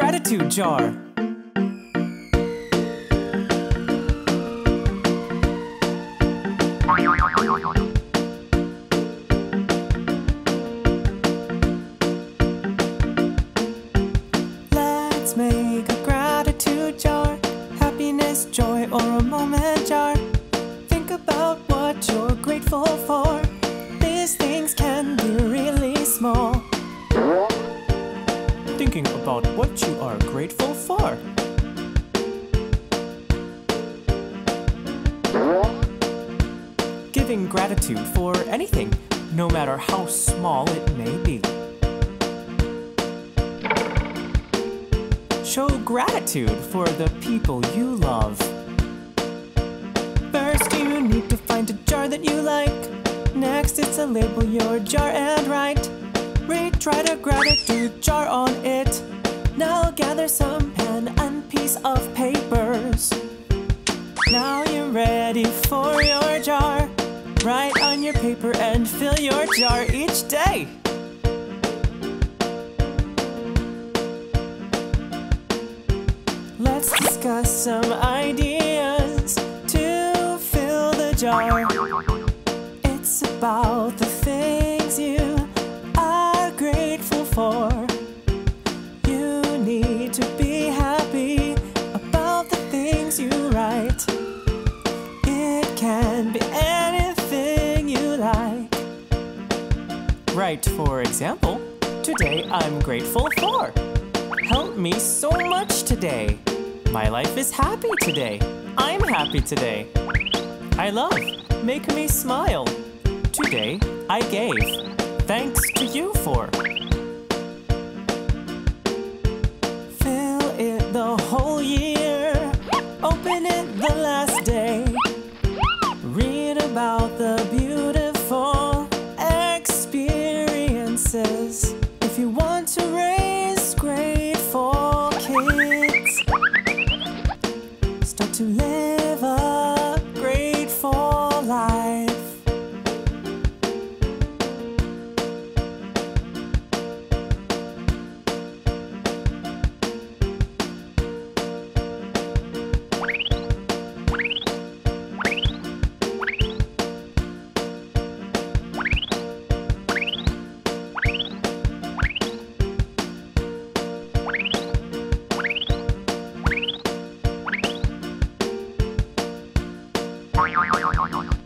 gratitude jar. Let's make a gratitude jar. Happiness, joy, or a moment jar. Think about what you're grateful for. These things can be really small. Thinking about what you are grateful for. Giving gratitude for anything, no matter how small it may be. Show gratitude for the people you love. First, you need to find a jar that you like. Next, it's to label your jar and write. Write a gratitude jar on it. Now gather some pen and piece of papers. Now you're ready for your jar. Write on your paper and fill your jar each day. Let's discuss some ideas to fill the jar. It's about the things you are grateful for. You need to be happy about the things you write. It can be anything you like. Write, for example, today I'm grateful for. Helped me so much today. My life is happy today. I'm happy today. I love, make me smile. Today I gave. Thanks to you for. Fill it the whole year. Open it the last day. Read about the beautiful experiences. If you want to raise grateful kids, start to live a grateful life. Yo, yo, yo, yo, yo, yo.